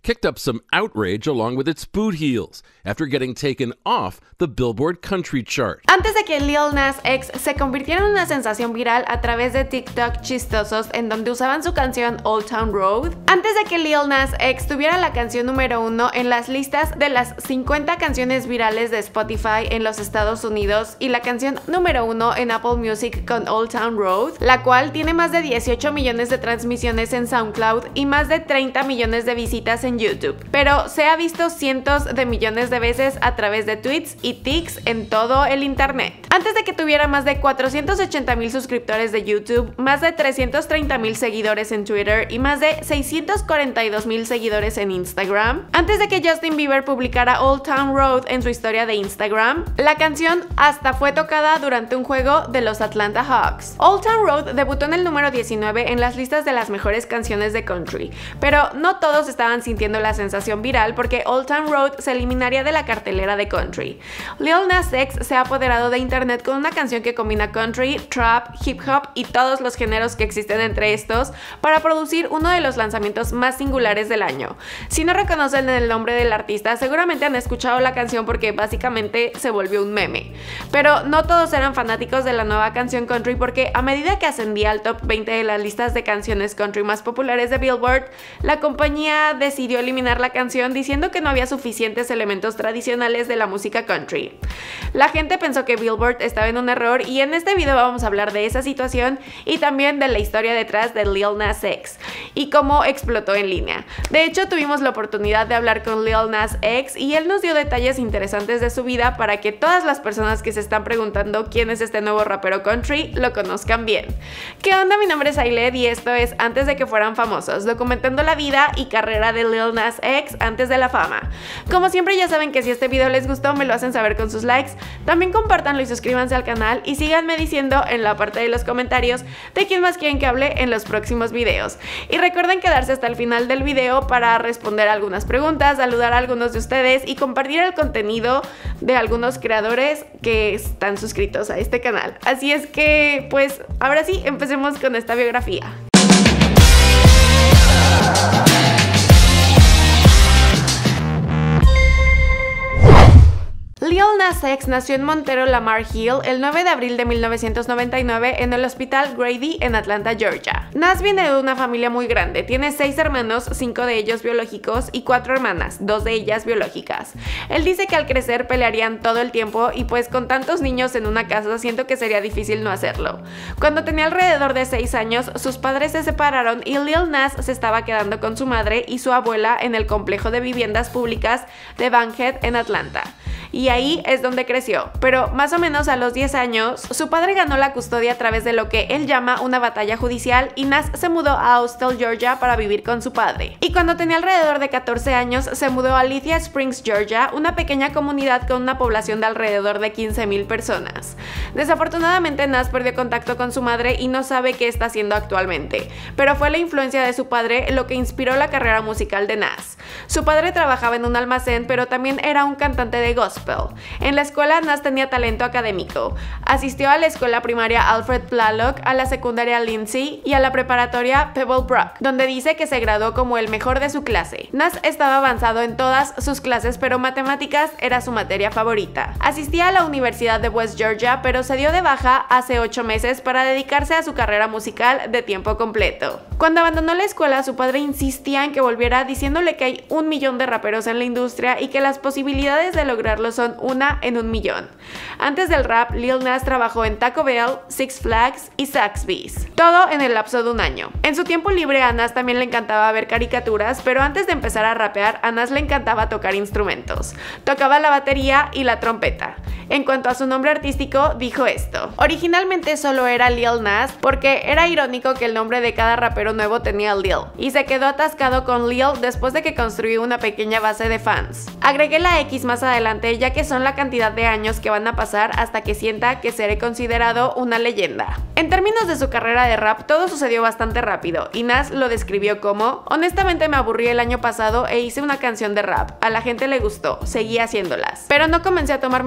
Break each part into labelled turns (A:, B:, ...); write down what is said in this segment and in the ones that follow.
A: kicked up some outrage along with its boot heels after getting taken off the Billboard Country chart.
B: Antes de que Lil Nas X se convirtiera en una sensación viral a través de TikTok chistosos en donde usaban su canción Old Town Road, antes de que Lil Nas X tuviera la canción número 1 en las listas de las 50 canciones virales de Spotify en los Estados Unidos y la canción número 1 en Apple Music con Old Town Road, la cual tiene más de 18 millones de transmisiones en SoundCloud y más de 30 millones de visitas en YouTube, pero se ha visto cientos de millones de veces a través de tweets y tics en todo el internet. Antes de que tuviera más de 480,000 suscriptores de YouTube, más de 330,000 seguidores en Twitter y más de 642,000 seguidores en Instagram, antes de que Justin Bieber publicara Old Town Road en su historia de Instagram, la canción hasta fue tocada durante un juego de los Atlanta Hawks. Old Town Road debutó en el número 19 en las listas de las mejores canciones de country, pero no todos estaban sintiendo la sensación viral porque Old Town Road se eliminaría de la cartelera de country. Lil Nas X se ha apoderado de internet con una canción que combina country, trap, hip hop y todos los géneros que existen entre estos para producir uno de los lanzamientos más singulares del año. Si no reconocen el nombre del artista, seguramente han escuchado la canción porque básicamente se volvió un meme. Pero no todos eran fanáticos de la nueva canción country porque a medida que ascendía al top 20 de las listas de canciones country más populares de Billboard, la compañía decidió eliminar la canción diciendo que no había suficientes elementos tradicionales de la música country. La gente pensó que Billboard estaba en un error y en este video vamos a hablar de esa situación y también de la historia detrás de Lil Nas X y cómo explotó en línea. De hecho, tuvimos la oportunidad de hablar con Lil Nas X y él nos dio detalles interesantes de su vida para que todas las personas que se están preguntando quién es este nuevo rapero country lo conozcan bien. ¿Qué onda? Mi nombre es Ailed y esto es Antes de que fueran famosos, documentando la vida y carrera de Lil Nas X antes de la fama. Como siempre, ya saben que si este video les gustó me lo hacen saber con sus likes, también compártanlo y suscríbanse al canal y síganme diciendo en la parte de los comentarios de quién más quieren que hable en los próximos videos. Y recuerden quedarse hasta el final del video para responder algunas preguntas, saludar a algunos de ustedes y compartir el contenido de algunos creadores que están suscritos a este canal. Así es que, pues, ahora sí, empecemos con esta biografía. Lil Nas X nació en Montero Lamar Hill el 9 de abril de 1999 en el Hospital Grady en Atlanta, Georgia. Nas viene de una familia muy grande, tiene 6 hermanos, 5 de ellos biológicos y 4 hermanas, 2 de ellas biológicas. Él dice que al crecer pelearían todo el tiempo y pues con tantos niños en una casa siento que sería difícil no hacerlo. Cuando tenía alrededor de 6 años, sus padres se separaron y Lil Nas se estaba quedando con su madre y su abuela en el complejo de viviendas públicas de Bankhead en Atlanta. Y ahí es donde creció, pero más o menos a los 10 años, su padre ganó la custodia a través de lo que él llama una batalla judicial y Nas se mudó a Austell, Georgia para vivir con su padre. Y cuando tenía alrededor de 14 años, se mudó a Lithia Springs, Georgia, una pequeña comunidad con una población de alrededor de 15,000 personas. Desafortunadamente, Nas perdió contacto con su madre y no sabe qué está haciendo actualmente, pero fue la influencia de su padre lo que inspiró la carrera musical de Nas. Su padre trabajaba en un almacén, pero también era un cantante de gospel. En la escuela, Nas tenía talento académico. Asistió a la escuela primaria Alfred Blalock, a la secundaria Lindsay y a la preparatoria Pebblebrook, donde dice que se graduó como el mejor de su clase. Nas estaba avanzado en todas sus clases, pero matemáticas era su materia favorita. Asistía a la Universidad de West Georgia, pero se dio de baja hace 8 meses para dedicarse a su carrera musical de tiempo completo. Cuando abandonó la escuela, su padre insistía en que volviera diciéndole que hay 1 millón de raperos en la industria y que las posibilidades de lograrlo son 1 en 1 millón. Antes del rap, Lil Nas trabajó en Taco Bell, Six Flags y Zaxby's, todo en el lapso de 1 año. En su tiempo libre a Nas también le encantaba ver caricaturas, pero antes de empezar a rapear, a Nas le encantaba tocar instrumentos. Tocaba la batería y la trompeta. En cuanto a su nombre artístico, dijo esto: originalmente solo era Lil Nas porque era irónico que el nombre de cada rapero nuevo tenía Lil, y se quedó atascado con Lil después de que construyó una pequeña base de fans. Agregué la X más adelante ya que son la cantidad de años que van a pasar hasta que sienta que seré considerado una leyenda. En términos de su carrera de rap, todo sucedió bastante rápido y Nas lo describió como: honestamente me aburrí el año pasado e hice una canción de rap, a la gente le gustó, seguí haciéndolas, pero no comencé a tomarme la música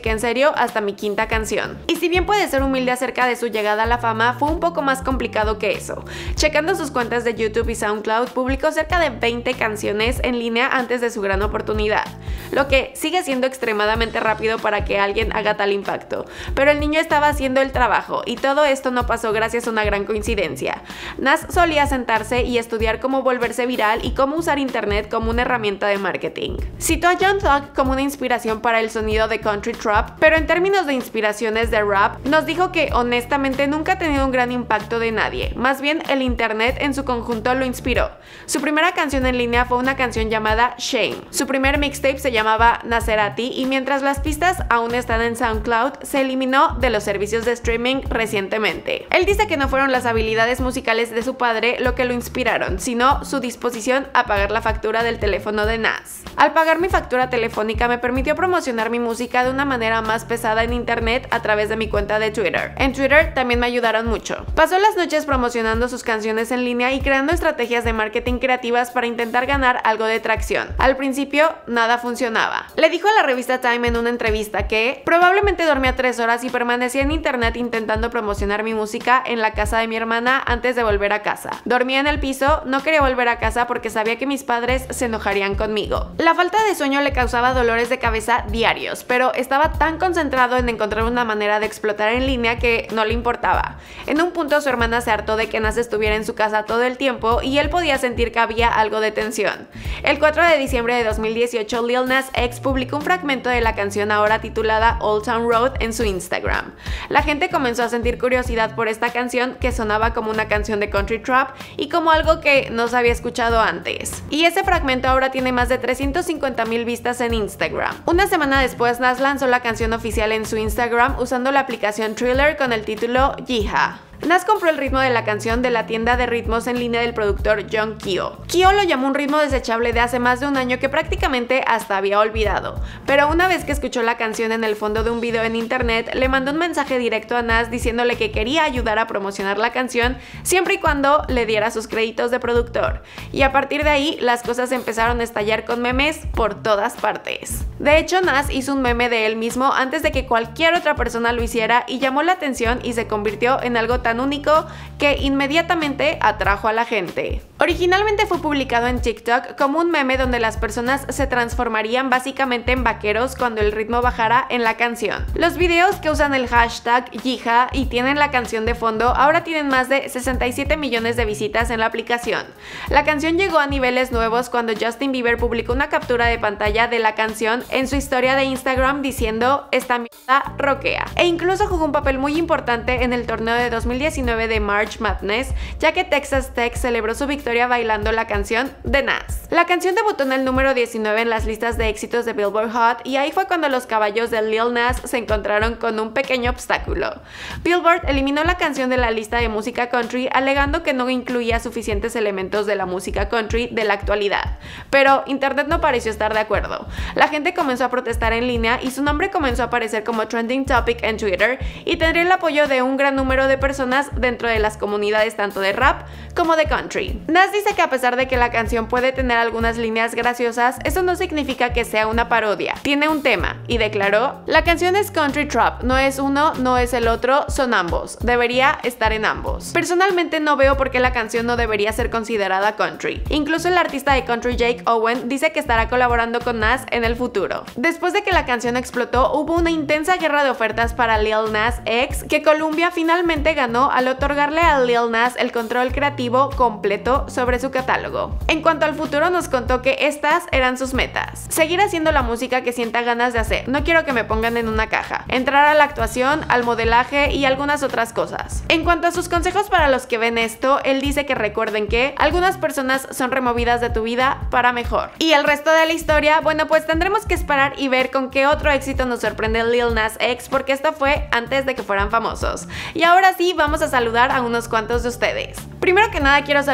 B: música en serio hasta mi quinta canción. Y si bien puede ser humilde acerca de su llegada a la fama, fue un poco más complicado que eso. Checando sus cuentas de YouTube y SoundCloud, publicó cerca de 20 canciones en línea antes de su gran oportunidad, lo que sigue siendo extremadamente rápido para que alguien haga tal impacto. Pero el niño estaba haciendo el trabajo, y todo esto no pasó gracias a una gran coincidencia. Nas solía sentarse y estudiar cómo volverse viral y cómo usar internet como una herramienta de marketing. Citó a Young Thug como una inspiración para el sonido de country trap, pero en términos de inspiraciones de rap, nos dijo que honestamente nunca ha tenido un gran impacto de nadie, más bien el internet en su conjunto lo inspiró. Su primera canción en línea fue una canción llamada Shame. Su primer mixtape se llamaba Nacerati y mientras las pistas aún están en SoundCloud, se eliminó de los servicios de streaming recientemente. Él dice que no fueron las habilidades musicales de su padre lo que lo inspiraron, sino su disposición a pagar la factura del teléfono de Nas. Al pagar mi factura telefónica me permitió promocionar mi música de una manera más pesada en internet a través de mi cuenta de Twitter. En Twitter también me ayudaron mucho. Pasó las noches promocionando sus canciones en línea y creando estrategias de marketing creativas para intentar ganar algo de tracción. Al principio, nada funcionaba. Le dijo a la revista Time en una entrevista que probablemente dormía 3 horas y permanecía en internet intentando promocionar mi música en la casa de mi hermana antes de volver a casa. Dormía en el piso, no quería volver a casa porque sabía que mis padres se enojarían conmigo. La falta de sueño le causaba dolores de cabeza diarios, pero estaba tan concentrado en encontrar una manera de explotar en línea que no le importaba. En un punto su hermana se hartó de que Nas estuviera en su casa todo el tiempo y él podía sentir que había algo de tensión. El 4 de diciembre de 2018, Lil Nas X publicó un fragmento de la canción ahora titulada Old Town Road en su Instagram. La gente comenzó a sentir curiosidad por esta canción que sonaba como una canción de country trap y como algo que no se había escuchado antes. Y ese fragmento ahora tiene más de 350,000 vistas en Instagram. Una semana después, Nas lanzó la canción oficial en su Instagram usando la aplicación Triller con el título Yeehaw. Nas compró el ritmo de la canción de la tienda de ritmos en línea del productor John Kio. Kio lo llamó un ritmo desechable de hace más de un año que prácticamente hasta había olvidado, pero una vez que escuchó la canción en el fondo de un video en internet, le mandó un mensaje directo a Nas diciéndole que quería ayudar a promocionar la canción siempre y cuando le diera sus créditos de productor. Y a partir de ahí, las cosas empezaron a estallar con memes por todas partes. De hecho, Nas hizo un meme de él mismo antes de que cualquier otra persona lo hiciera y llamó la atención y se convirtió en algo tan único que inmediatamente atrajo a la gente. Originalmente fue publicado en TikTok como un meme donde las personas se transformarían básicamente en vaqueros cuando el ritmo bajara en la canción. Los videos que usan el hashtag Yeehaw y tienen la canción de fondo ahora tienen más de 67 millones de visitas en la aplicación. La canción llegó a niveles nuevos cuando Justin Bieber publicó una captura de pantalla de la canción en su historia de Instagram diciendo "esta mierda roquea", e incluso jugó un papel muy importante en el torneo de 2019 de March Madness, ya que Texas Tech celebró su victoria bailando la canción de Nas. La canción debutó en el número 19 en las listas de éxitos de Billboard Hot y ahí fue cuando los caballos de Lil Nas se encontraron con un pequeño obstáculo. Billboard eliminó la canción de la lista de música country alegando que no incluía suficientes elementos de la música country de la actualidad, pero internet no pareció estar de acuerdo. La gente comenzó a protestar en línea y su nombre comenzó a aparecer como trending topic en Twitter y tendría el apoyo de un gran número de personas dentro de las comunidades tanto de rap como de country. Nas dice que a pesar de que la canción puede tener algunas líneas graciosas, eso no significa que sea una parodia. Tiene un tema y declaró: "La canción es country trap, no es uno, no es el otro, son ambos. Debería estar en ambos. Personalmente no veo por qué la canción no debería ser considerada country. Incluso el artista de country Jake Owen dice que estará colaborando con Nas en el futuro". Después de que la canción explotó, hubo una intensa guerra de ofertas para Lil Nas X que Columbia finalmente ganó al otorgarle a Lil Nas el control creativo completo sobre su catálogo. En cuanto al futuro, nos contó que estas eran sus metas: seguir haciendo la música que sienta ganas de hacer, no quiero que me pongan en una caja, entrar a la actuación, al modelaje y algunas otras cosas. En cuanto a sus consejos para los que ven esto, él dice que recuerden que algunas personas son removidas de tu vida para mejor. Y el resto de la historia, bueno, pues tendremos que esperar y ver con qué otro éxito nos sorprende Lil Nas X, porque esto fue antes de que fueran famosos. Y ahora sí, vamos a saludar a unos cuantos de ustedes. Primero que nada quiero saludar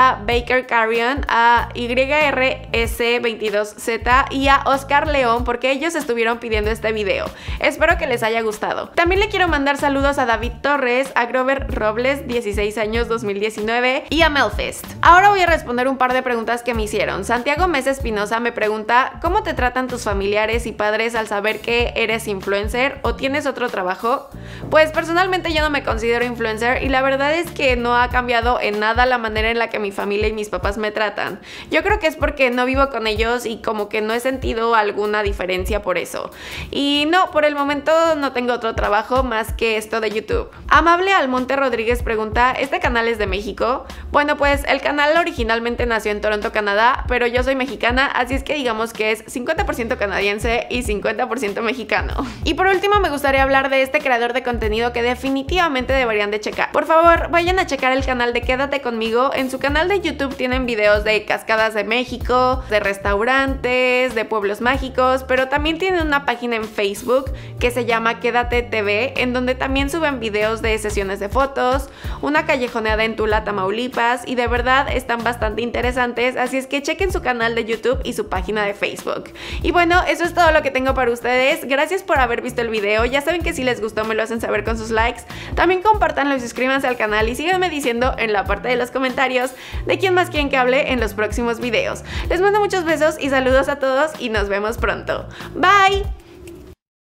B: a Baker Carrion, a YRS22Z y a Oscar León porque ellos estuvieron pidiendo este video. Espero que les haya gustado. También le quiero mandar saludos a David Torres, a Grover Robles, 16 años 2019 y a Melfest. Ahora voy a responder un par de preguntas que me hicieron. Santiago Mesa Espinosa me pregunta: ¿cómo te tratan tus familiares y padres al saber que eres influencer o tienes otro trabajo? Pues personalmente yo no me considero influencer y la verdad es que no ha cambiado en nada la manera en la que mi familia y mis papás me tratan. Yo creo que es porque no vivo con ellos y como que no he sentido alguna diferencia por eso. Y no, por el momento no tengo otro trabajo más que esto de YouTube. Amable Almonte Rodríguez pregunta: ¿este canal es de México? Bueno, pues el canal originalmente nació en Toronto, Canadá, pero yo soy mexicana, así es que digamos que es 50% canadiense y 50% mexicano. Y por último me gustaría hablar de este creador de contenido que definitivamente deberían de checar. Por favor, vayan a checar el canal de Quédate Conmigo. En su canal de YouTube tienen videos de cascadas de México, de restaurantes, de pueblos mágicos, pero también tienen una página en Facebook que se llama Quédate TV, en donde también suben videos de sesiones de fotos, una callejoneada en Tula, Tamaulipas, y de verdad están bastante interesantes, así es que chequen su canal de YouTube y su página de Facebook. Y bueno, eso es todo lo que tengo para ustedes. Gracias por haber visto el video. Ya saben que si les gustó me lo hacen saber con sus likes. También compártanlo y suscríbanse al canal y síganme diciendo en la parte de los comentarios de quién más quieren que hable en los próximos videos. Les mando muchos besos y saludos a todos y nos vemos pronto. Bye.